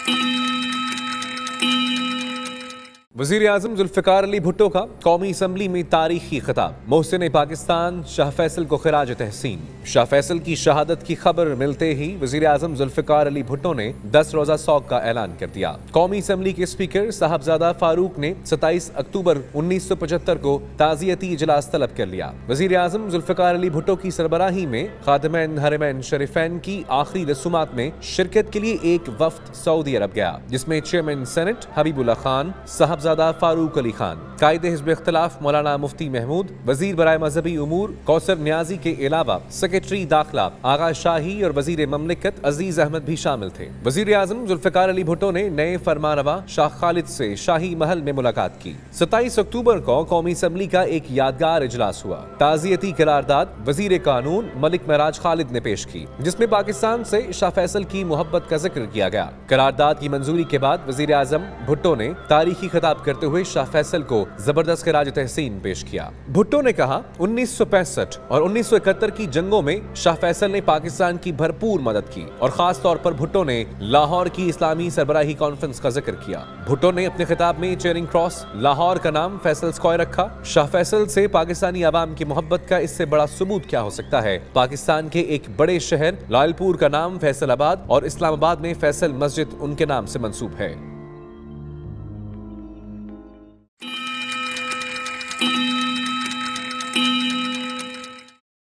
वज़ीर-ए-आज़म ज़ुल्फ़िकार अली भुट्टो का कौमी असम्बली में तारीखी खिताब। मोहसिन पाकिस्तान शाह फैसल को खिराज तहसीन। शाह फैसल की शहादत की खबर मिलते ही वज़ीर-ए-आज़म ज़ुल्फ़िकार अली भुट्टो ने 10 रोज़ा शौक का ऐलान कर दिया। कौमी असम्बली के स्पीकर साहबजादा फारूक ने 27 अक्टूबर 1975 को ताज़ियती इजलास तलब कर लिया। वज़ीर-ए-आज़म ज़ुल्फ़िकार अली भुट्टो की सरबराही में खादिमैन हरमैन शरीफैन की आखिरी रसूमात में शिरकत के लिए एक वफ्द सऊदी अरब गया, जिसमें चेयरमैन सेनेट हबीबुल्लाह खान, साहबजादा फारूक अली खान, कायदे हिज़्ब इख्तिलाफ मौलाना मुफ्ती महमूद, वज़ीर बराए मजहबी उमूर कौसर न्याजी के अलावा सेक्रेटरी दाखिला आगा शाही और वज़ीर ममलिकत अजीज अहमद भी शामिल थे। वज़ीर-ए-आज़म ज़ुल्फ़िकार अली भुट्टो ने नए फरमानवा शाह खालिद से शाही महल में मुलाकात की। 27 अक्टूबर को कौमी असम्बली का एक यादगार इजलास हुआ। ताज़ियती करारदाद वज़ीर कानून मलिक महराज खालिद ने पेश की, जिसमें पाकिस्तान से शाह फैसल की मोहब्बत का जिक्र किया गया। करारदाद की मंजूरी के बाद वज़ीर-ए-आज़म भुट्टो ने तारीखी खिताब करते हुए शाह फैसल को जबरदस्त खिराज तहसीन पेश किया। भुट्टो ने कहा, 1965 और 1971 की जंगों में शाह फैसल ने पाकिस्तान की भरपूर मदद की और खास तौर पर भुट्टो ने लाहौर की इस्लामी सरबराही कॉन्फ्रेंस का जिक्र किया। भुट्टो ने अपने खिताब में चेयरिंग क्रॉस लाहौर का नाम फैसल स्क्वायर रखा। शाह फैसल से पाकिस्तानी आवाम की मोहब्बत का इससे बड़ा सबूत क्या हो सकता है। पाकिस्तान के एक बड़े शहर लालपुर का नाम फैसलाबाद और इस्लामाबाद में फैसल मस्जिद उनके नाम से मंसूब है।